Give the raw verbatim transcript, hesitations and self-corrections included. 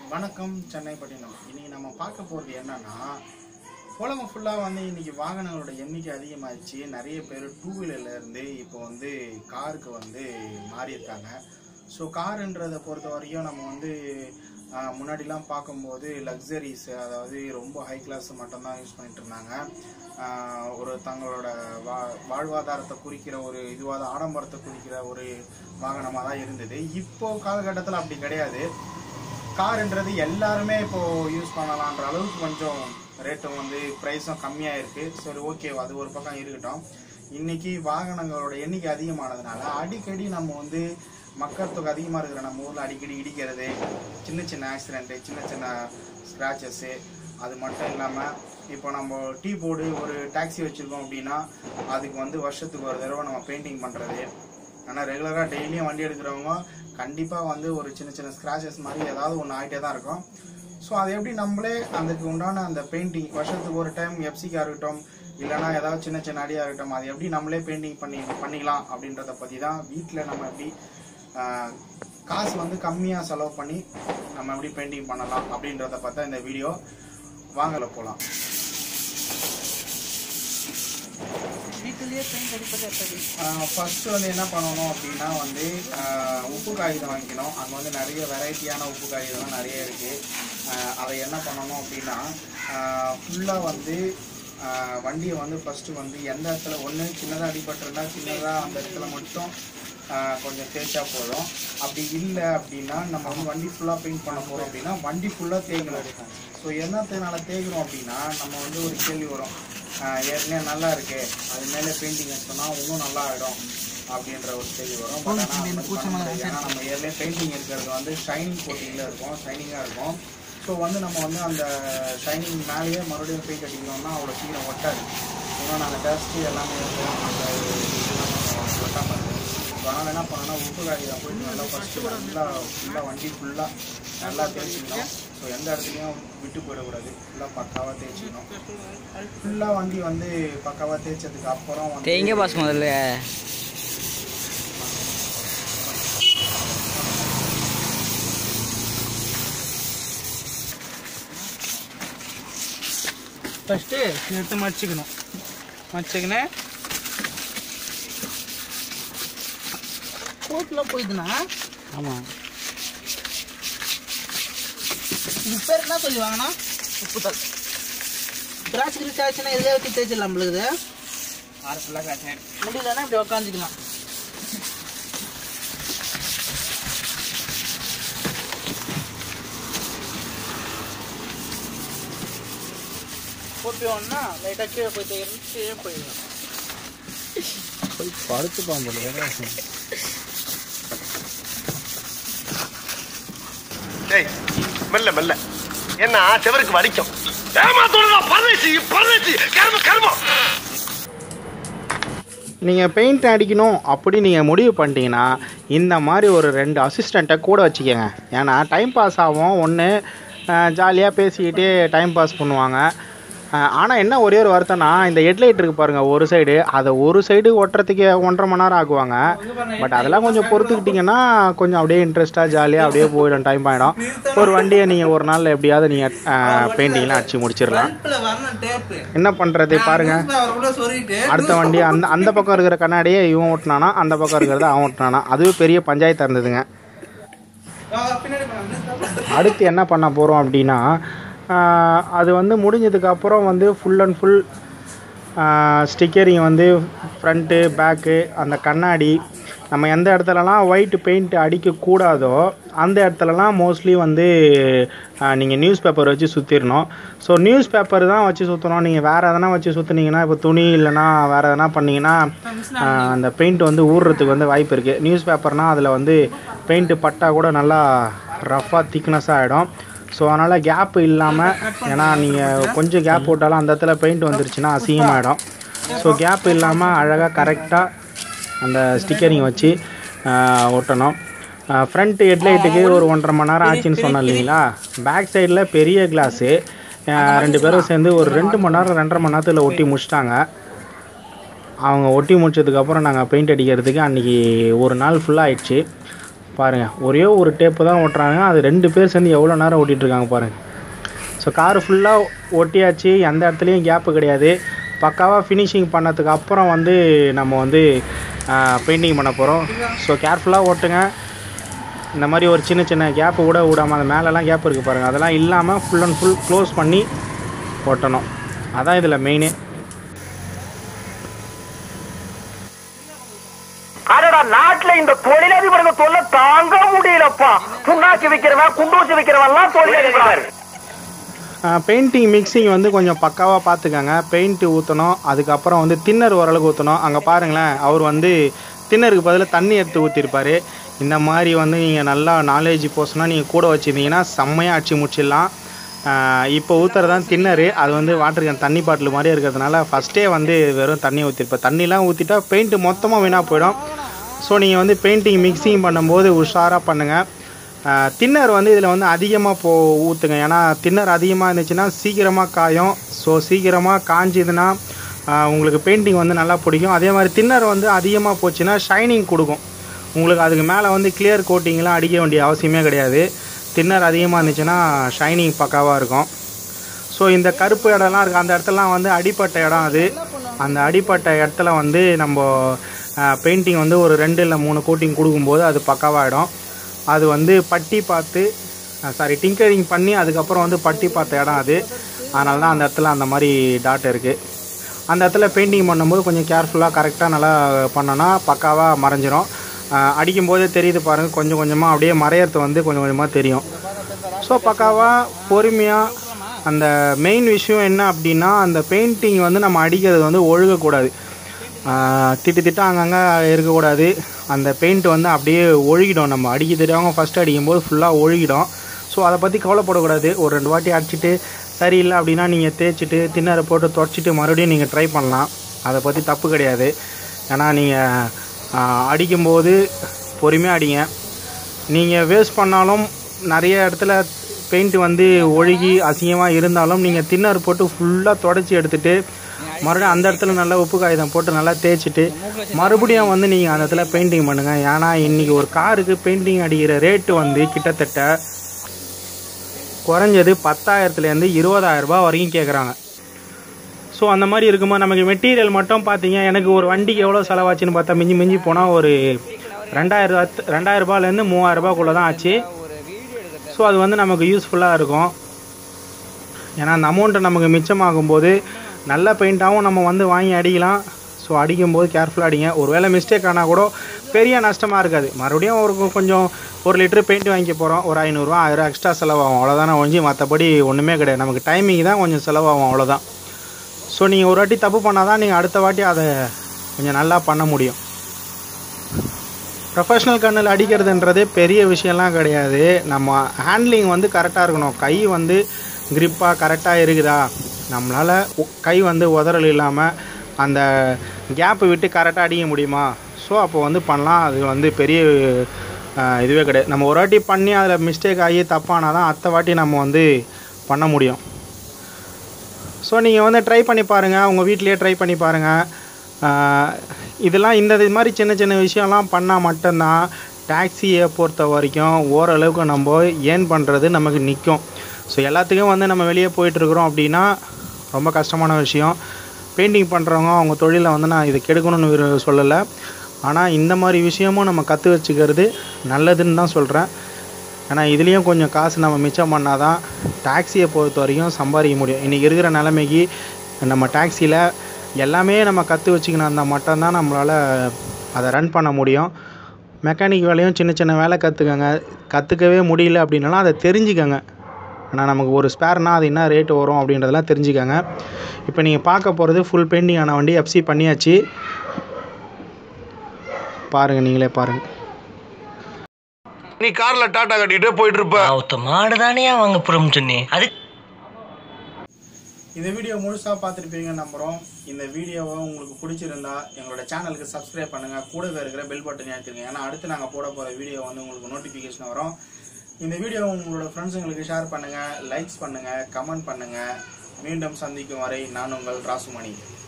வணக்கம் சென்னை பட்டினம். இன்னைக்கு நம்ம பார்க்க போகிறது என்னன்னா, உலகம் ஃபுல்லாக வந்து இன்னைக்கு வாகனங்களோட எண்ணிக்கை அதிகமாகிடுச்சு. நிறைய பேர் டூ வீலர்ல இருந்து இப்போ வந்து காருக்கு வந்து மாறி இருக்காங்க. ஸோ காருன்றதை பொறுத்த வரைக்கும் நம்ம வந்து முன்னாடிலாம் பார்க்கும்போது லக்ஸரிஸ், அதாவது ரொம்ப ஹை கிளாஸ் மட்டும்தான் யூஸ் பண்ணிட்டு இருந்தாங்க. ஒரு தங்களோட வா வாழ்வாதாரத்தை குறிக்கிற ஒரு இதுவாக ஆடம்பரத்தை குறிக்கிற ஒரு வாகனமாக தான் இருந்தது. இப்போ காலகட்டத்தில் அப்படி கிடையாது. காருன்றது எல்லாருமே இப்போது யூஸ் பண்ணலான்ற அளவுக்கு கொஞ்சம் ரேட்டும் வந்து ப்ரைஸும் கம்மியாக இருக்குது. சரி, ஓகே, அது ஒரு பக்கம் இருக்கட்டும். இன்றைக்கி வாகனங்களோட எண்ணிக்கை அதிகமானதுனால அடிக்கடி நம்ம வந்து மக்கள் தொகை அதிகமாக இருக்கிற நம்ம ஊரில் அடிக்கடி இடிக்கிறது, சின்ன சின்ன ஆக்சிடென்ட்டு, சின்ன சின்ன ஸ்க்ராச்சஸ்ஸு, அது மட்டும் இல்லாமல் இப்போ நம்ம டீ போர்டு ஒரு டாக்ஸி வச்சுருக்கோம் அப்படின்னா அதுக்கு வந்து வருஷத்துக்கு ஒரு தடவை நம்ம பெயிண்டிங் பண்ணுறது. ஆனால் ரெகுலராக டெய்லியும் வண்டி எடுக்கிறவங்க கண்டிப்பாக வந்து ஒரு சின்ன சின்ன ஸ்க்ராச்சஸ் மாதிரி ஏதாவது ஒன்று ஆகிட்டே தான் இருக்கும். ஸோ அது எப்படி நம்மளே அதுக்கு உண்டான அந்த பெயிண்டிங் வருஷத்துக்கு ஒரு டைம் எஃப்சிக்காக இருக்கட்டும், இல்லைனா ஏதாவது சின்ன சின்ன அடியாக இருக்கட்டும், அது எப்படி நம்மளே பெயிண்டிங் பண்ணி பண்ணிக்கலாம் அப்படின்றத பற்றி தான் வீட்டில் நம்ம எப்படி காசு வந்து கம்மியாக செலவு பண்ணி நம்ம எப்படி பெயிண்டிங் பண்ணலாம் அப்படின்றத பார்த்தா இந்த வீடியோ. வாங்கல போகலாம். வீட்டிலேயே பெயிண்ட் அடிப்பது எப்படி? ஃபஸ்ட்டு வந்து என்ன பண்ணணும் அப்படின்னா வந்து உப்பு காகிதம் வாங்கிக்கணும். அங்கே வந்து நிறைய வெரைட்டியான உப்பு காகிதம்லாம் நிறைய இருக்குது. அதை என்ன பண்ணணும் அப்படின்னா ஃபுல்லாக வந்து வண்டியை வந்து ஃபஸ்ட்டு வந்து எந்த இடத்துல ஒன்று சின்னதாக அடிபட்டிருந்தா சின்னதாக அந்த இடத்துல மட்டும் கொஞ்சம் தேய்ச்சா போதும். அப்படி இல்லை அப்படின்னா நம்ம வந்து வண்டி ஃபுல்லாக பெயிண்ட் பண்ண போகிறோம் அப்படின்னா வண்டி ஃபுல்லாக தேய்க்கணும் இருக்கும். ஸோ என்னத்தினால தேய்க்கணும் அப்படின்னா நம்ம வந்து ஒரு கேள்வி வரும், ஏற்கனவே நல்லா இருக்கு, அது மேலே பெயிண்டிங் வச்சோம்னா இன்னும் நல்லா ஆகிடும் அப்படின்ற ஒரு கேள்வி வரும். பட் ஆனால் ஏன்னா நம்ம ஏற்கனவே பெயிண்டிங் இருக்கிறது வந்து ஷைனிங் கோட்டிங்கில் இருக்கும், ஷைனிங்காக இருக்கும். ஸோ வந்து நம்ம வந்து அந்த ஷைனிங் மேலேயே மறுபடியும் பெயிண்ட் அடிக்கிறோம்னா அவ்வளோ சீக்கிரம் ஒட்டாது. இன்னும் நாங்கள் டஸ்ட்டு எல்லாமே இருக்கும், அந்த ஒட்டாமல். ஸோ அதனால் என்ன பண்ணோன்னா உப்பு காகிதம் போயிட்டு நல்லா ஃபஸ்ட்டு நல்லா ஃபுல்லாக வண்டி ஃபுல்லாக நல்லா தேய்ச்சிக்கணும். ஸோ எந்த இடத்துலையும் விட்டு போயிடக்கூடாது, ஃபுல்லாக பக்காவாக தேய்ச்சிக்கணும். ஃபுல்லாக வண்டி வந்து பக்காவாக தேய்ச்சதுக்கு அப்புறம் வந்து எங்கே பாஸ் முதல்ல ஃபஸ்ட்டு எடுத்து மடிச்சுக்கணும். மடிச்சுக்கினேன் கோட்டில் போயிடுதுண்ணா. ஆமாம், இது பேர் என்ன சொல்லி வாங்கினா உப்பு தல் கிராஸ் கிரிஸ் ஆச்சுன்னா இதில் வச்சு தேய்ச்சிடலாம். நம்மளுக்கு ஆறு ஃபுல்லாக காய்ச்சேன் முடியலன்னா இப்படி உக்காந்துக்கலாம். போட்டுவோம்னா லைட்டாக கீழே போய் தேய்க்கணும், கீழே போயிடலாம். போய் படுத்து பாம்பு மெல்ல மெல்ல என்ன செவருக்கு வலிக்கும். நீங்கள் பெயிண்ட் அடிக்கணும் அப்படி நீங்கள் முடிவு பண்ணிட்டீங்கன்னா இந்த மாதிரி ஒரு ரெண்டு அசிஸ்டண்ட்டை கூட வச்சுக்கோங்க. ஏன்னா டைம் பாஸ் ஆகும், ஒன்று ஜாலியாக பேசிக்கிட்டு டைம் பாஸ் பண்ணுவாங்க. ஆனால் என்ன ஒரே ஒரு வருத்தம்னா இந்த ஹெட்லைட் இருக்குது பாருங்கள், ஒரு சைடு அதை ஒரு சைடு ஒட்டுறதுக்கு ஒன்றரை மணி நேரம் ஆக்குவாங்க. பட் அதெல்லாம் கொஞ்சம் பொறுத்துக்கிட்டிங்கன்னா கொஞ்சம் அப்படியே இன்ட்ரெஸ்ட்டாக ஜாலியாக அப்படியே போயிடும், டைம் ஆகிடும். ஒரு வண்டியை நீங்கள் ஒரு நாளில் எப்படியாவது நீங்கள் பெயிண்டிங்லாம் அடித்து முடிச்சிடலாம். என்ன பண்ணுறது பாருங்கள், அடுத்த வண்டி அந்த அந்த பக்கம் இருக்கிற கண்ணாடியே இவன் ஓட்டினானா, அந்த பக்கம் இருக்கிறத அவன் ஓட்டினானா, அதுவே பெரிய பஞ்சாயத்தாக இருந்ததுங்க. அடுத்து என்ன பண்ண போகிறோம் அப்படின்னா அது வந்து முடிஞ்சதுக்கப்புறம் வந்து ஃபுல் அண்ட் ஃபுல் ஸ்டிக்கரிங் வந்து ஃப்ரண்ட்டு பேக்கு அந்த கண்ணாடி நம்ம எந்த இடத்துலலாம் ஒயிட் பெயிண்ட் அடிக்கக்கூடாதோ அந்த இடத்துலலாம் மோஸ்ட்லி வந்து நீங்கள் நியூஸ் பேப்பர் வச்சு சுற்றிடணும். ஸோ நியூஸ் பேப்பர் தான் வச்சு சுற்றணும். நீங்கள் வேறு எதனா வச்சு சுற்றுனீங்கன்னா, இப்போ துணி இல்லைனா வேறு எதனா பண்ணிங்கன்னா அந்த பெயிண்ட் வந்து ஊறுறதுக்கு வந்து வாய்ப்பு இருக்குது. நியூஸ் பேப்பர்னால் அதில் வந்து பெயிண்ட்டு பட்டால் கூட நல்லா ரஃப்பாக திக்னஸாக ஆகிடும். ஸோ அதனால் கேப் இல்லாமல், ஏன்னா நீங்கள் கொஞ்சம் கேப் போட்டாலும் அந்த இடத்துல பெயிண்ட் வந்துருச்சுன்னா அசிங்கமாகிடும். ஸோ கேப் இல்லாமல் அழகாக கரெக்டாக அந்த ஸ்டிக்கரிங் வச்சு ஒட்டணும். ஃப்ரண்ட் ஹெட்லைட்டுக்கு ஒரு ஒன்றரை மணி நேரம் ஆச்சுன்னு சொன்னோம் இல்லைங்களா. பேக் சைடில் பெரிய கிளாஸு ரெண்டு பேரும் சேர்ந்து ஒரு ரெண்டு மணி நேரம் ரெண்டரை மணி நேரத்தில் ஒட்டி முடிச்சிட்டாங்க. அவங்க ஒட்டி முடிச்சதுக்கப்புறம் நாங்கள் பெயிண்ட் அடிக்கிறதுக்கு அன்றைக்கி ஒரு நாள் ஃபுல்லாக ஆயிடுச்சு. பாருங்கள், ஒரே ஒரு டேப்பு தான் ஓட்டுறாங்க. அது ரெண்டு பேர் சேர்ந்து எவ்வளோ நேரம் ஓட்டிகிட்ருக்காங்க பாருங்கள். ஸோ கார் ஃபுல்லாக ஒட்டியாச்சு, எந்த இடத்துலையும் கேப்பு கிடையாது. பக்காவாக ஃபினிஷிங் பண்ணதுக்கு அப்புறம் வந்து நம்ம வந்து பெயிண்டிங் பண்ண போகிறோம். ஸோ கேர்ஃபுல்லாக ஓட்டுங்க. இந்த மாதிரி ஒரு சின்ன சின்ன கேப்பு கூட விடாமல், அந்த மேலெலாம் கேப் இருக்குது பாருங்கள், அதெல்லாம் இல்லாமல் ஃபுல் அண்ட் ஃபுல் க்ளோஸ் பண்ணி ஓட்டணும். அதான் இதில் மெயினே. நாட்டுல இந்த தொழிலதிபர்கள் தொல்ல தாங்க முடியலப்பா. புண்ணாக்கு விற்கிறவன் குண்டூசி விற்கிறவன்லாம் தொழிலதிபர். பெயிண்டிங் மிக்சிங் வந்து கொஞ்சம் பக்காவாக பார்த்துக்கங்க. பெயிண்ட்டு ஊற்றணும், அதுக்கப்புறம் வந்து தின்னர் ஓரளவுக்கு ஊற்றணும். அங்கே பாருங்களேன், அவர் வந்து தின்னருக்கு பதில் தண்ணி எடுத்து ஊற்றிருப்பார். இந்த மாதிரி வந்து நீங்கள் நல்லா நாலேஜ் போஸ்னால் நீங்கள் கூட வச்சுருந்தீங்கன்னா செம்மையாக அடிச்சு முடிச்சிடலாம். இப்போ ஊற்றுறது தான் தின்னரு, அது வந்து வாட்டர் கேன் தண்ணி பாட்டில் மாதிரி இருக்கிறதுனால ஃபஸ்ட்டே வந்து வெறும் தண்ணி ஊற்றிருப்பேன். தண்ணிலாம் ஊற்றிட்டா பெயிண்ட்டு மொத்தமாக வீணாக போயிடும். ஸோ நீங்கள் வந்து பெயிண்டிங் மிக்சிங் பண்ணும்போது உஷாராக பண்ணுங்கள். தின்னர் வந்து இதில் வந்து அதிகமாக போ ஊற்றுங்க. ஏன்னா தின்னர் அதிகமாக இருந்துச்சுன்னா சீக்கிரமாக காயும். ஸோ சீக்கிரமாக காஞ்சிதுன்னா உங்களுக்கு பெயிண்டிங் வந்து நல்லா பிடிக்கும். அதே மாதிரி தின்னர் வந்து அதிகமாக போச்சுன்னா ஷைனிங் கொடுக்கும் உங்களுக்கு. அதுக்கு மேலே வந்து கிளியர் கோட்டிங்லாம் அடிக்க வேண்டிய அவசியமே கிடையாது. தின்னர் அதிகமாக இருந்துச்சுன்னா ஷைனிங் பக்காவாக இருக்கும். ஸோ இந்த கருப்பு இடம்லாம் இருக்குது, அந்த இடத்துலலாம் வந்து அடிப்பட்ட இடம். அது அந்த அடிப்பட்ட இடத்துல வந்து நம்ம பெயிண்டிங் வந்து ஒரு ரெண்டு இல்லை மூணு கோட்டிங் கொடுக்கும்போது அது பக்காவாகிடும். அது வந்து பட்டி பார்த்து சாரி டிங்கரிங் பண்ணி அதுக்கப்புறம் வந்து பட்டி பார்த்த இடம் அது. அதனால தான் அந்த இடத்துல அந்த மாதிரி டாட் இருக்குது. அந்த இடத்துல பெயிண்டிங் பண்ணும்போது கொஞ்சம் கேர்ஃபுல்லாக கரெக்டாக நல்லா பண்ணோன்னா பக்காவாக மறைஞ்சிரும். அடிக்கும்போதே தெரியுது பாருங்கள், கொஞ்சம் கொஞ்சமாக அப்படியே மறையறது வந்து கொஞ்சம் கொஞ்சமாக தெரியும். ஸோ பக்காவாக பொறுமையாக. அந்த மெயின் விஷயம் என்ன அப்படின்னா, அந்த பெயிண்டிங் வந்து நம்ம அடிக்கிறது வந்து ஒழுகக்கூடாது. திட்டு திட்டு அங்கங்கே இருக்கக்கூடாது. அந்த பெயிண்ட் வந்து அப்படியே ஒழுகிடும். நம்ம அடிக்க தெரியாமல் ஃபஸ்ட்டு அடிக்கும்போது ஃபுல்லாக ஒழுகிடும். ஸோ அதை பற்றி கவலைப்படக்கூடாது. ஒரு ரெண்டு வாட்டி அடிச்சுட்டு சரியில்லை அப்படின்னா நீங்கள் தேய்ச்சிட்டு தின்னரை போட்டு தொடச்சிட்டு மறுபடியும் நீங்கள் ட்ரை பண்ணலாம். அதை பற்றி தப்பு கிடையாது. ஏன்னா நீங்கள் அடிக்கும்போது பொறுமையாக அடிங்க. நீங்கள் வேஸ்ட் பண்ணாலும் நிறைய இடத்துல பெயிண்ட் வந்து ஒழுகி அசிங்கமாக இருந்தாலும் நீங்கள் தின்னர் போட்டு ஃபுல்லாக தொடச்சி எடுத்துகிட்டு மறுபடியும் அந்த இடத்துல நல்லா உப்பு காகிதம் போட்டு நல்லா தேய்ச்சிட்டு மறுபடியும் வந்து நீங்கள் அந்த இடத்துல பெயிண்டிங் பண்ணுங்கள். ஏன்னா இன்றைக்கி ஒரு காருக்கு பெயிண்டிங் அடிக்கிற ரேட்டு வந்து கிட்டத்தட்ட குறைஞ்சது பத்தாயிரத்துலேருந்து இருபதாயிரரூபா வரைக்கும் கேட்குறாங்க. ஸோ அந்த மாதிரி இருக்கும்போது நமக்கு மெட்டீரியல் மட்டும் பார்த்தீங்க, எனக்கு ஒரு வண்டிக்கு எவ்வளோ செலவாச்சுன்னு பார்த்தா மிஞ்சி மிஞ்சி போனால் ஒரு ரெண்டாயிரம் ரெண்டாயிரம் ரூபாயிலேருந்து மூவாயிரம் ரூபாய்க்குள்ளே தான் ஆச்சு. ஸோ அது வந்து நமக்கு யூஸ்ஃபுல்லாக இருக்கும். ஏன்னா அந்த அமௌண்ட்டை நமக்கு மிச்சமாகும்போது நல்ல பெயிண்ட்டாகவும் நம்ம வந்து வாங்கி அடிக்கலாம். ஸோ அடிக்கும்போது கேர்ஃபுல்லாக அடிங்க. ஒரு வேளை மிஸ்டேக் ஆனால் கூட பெரிய நஷ்டமாக இருக்காது. மறுபடியும் ஒரு கொஞ்சம் ஒரு லிட்டரு பெயிண்ட் வாங்கிக்க போகிறோம், ஒரு ஐநூறுரூவா ஆயிரம் எக்ஸ்ட்ரா செலவாகும், அவ்வளோதானே ஒழிஞ்சு மற்றபடி ஒன்றுமே கிடையாது. நமக்கு டைமிங் தான் கொஞ்சம் செலவாகும், அவ்வளோதான். ஸோ நீங்கள் ஒரு வாட்டி தப்பு பண்ணால் தான் நீங்கள் அடுத்த வாட்டி அதை கொஞ்சம் நல்லா பண்ண முடியும். ப்ரொஃபஷ்னல் கண்ணில் அடிக்கிறதுன்றது பெரிய விஷயம்லாம் கிடையாது. நம்ம ஹேண்ட்லிங் வந்து கரெக்டாக இருக்கணும். கை வந்து கிரிப்பாக கரெக்டாக இருக்குதா, நம்மளால் கை வந்து உதறல் இல்லாமல் அந்த கேப்பை விட்டு கரெக்டாக அடிக்க முடியுமா, ஸோ அப்போ வந்து பண்ணலாம். அது வந்து பெரிய இதுவே கிடையாது. நம்ம ஒரு வாட்டி பண்ணி அதில் மிஸ்டேக் ஆகி தப்பானால் தான் அடுத்த வாட்டி நம்ம வந்து பண்ண முடியும். ஸோ நீங்கள் வந்து ட்ரை பண்ணி பாருங்கள், உங்கள் வீட்லேயே ட்ரை பண்ணி பாருங்கள். இதெல்லாம் இந்த இது மாதிரி சின்ன சின்ன விஷயம்லாம் பண்ணால் மட்டும்தான் டாக்ஸியை பொறுத்த வரைக்கும் ஓரளவுக்கு நம்ம ஏர்ன் பண்ணுறது நமக்கு நிற்கும். ஸோ எல்லாத்துக்கும் வந்து நம்ம வெளியே போயிட்டுருக்குறோம் அப்படின்னா ரொம்ப கஷ்டமான விஷயம். பெயிண்டிங் பண்ணுறவங்க அவங்க தொழிலை வந்து நான் இதை கெடுக்கணும்னு சொல்லலை. ஆனால் இந்த மாதிரி விஷயமும் நம்ம கற்று வச்சுக்கிறது நல்லதுன்னு தான் சொல்கிறேன். ஏன்னா இதுலேயும் கொஞ்சம் காசு நம்ம மிச்சம் பண்ணால் தான் டாக்ஸியை பொறுத்த வரைக்கும் சம்பாதிக்க முடியும். இன்றைக்கி இருக்கிற நிலைமைக்கு நம்ம டாக்ஸியில் எல்லாமே நம்ம கற்று வச்சுக்கணும் இருந்தால் மட்டும்தான் நம்மளால் அதை ரன் பண்ண முடியும். மெக்கானிக் வேலையும் சின்ன சின்ன வேலை கற்றுக்கங்க. கற்றுக்கவே முடியல அப்படின்னாலும் அதை தெரிஞ்சுக்கங்க. ஆனால் நமக்கு ஒரு ஸ்பேர்னால் அது என்ன ரேட்டு வரும் அப்படின்றதெல்லாம் தெரிஞ்சுக்கங்க. இப்போ நீங்கள் பார்க்க போகிறது ஃபுல் பெயிண்டிங் ஆன வண்டி எஃப்சி பண்ணியாச்சு. பாருங்கள், நீங்களே பாருங்கள். நீ கார்ல டாடா கட்டிட்டு போயிட்டு இருப்ப. ஒத்த மாடு தானே வாங்க புறம் சொன்னி. அது இந்த வீடியோ முழுசாக பார்த்துருப்பீங்க நம்புகிறோம். இந்த வீடியோவை உங்களுக்கு பிடிச்சிருந்தா எங்களோட சேனலுக்கு சப்ஸ்கிரைப் பண்ணுங்கள், கூடவே இருக்கிற பெல் பட்டனை அழுத்துங்க. ஏன்னா அடுத்து நாங்கள் போட போகிற வீடியோ வந்து உங்களுக்கு நோட்டிஃபிகேஷன் வரும். இந்த வீடியோ உங்களோட ஃப்ரெண்ட்ஸுங்களுக்கு ஷேர் பண்ணுங்கள், லைக்ஸ் பண்ணுங்கள், கமெண்ட் பண்ணுங்கள். மீண்டும் சந்திக்கும் வரை நான் உங்கள் ராசுமணி.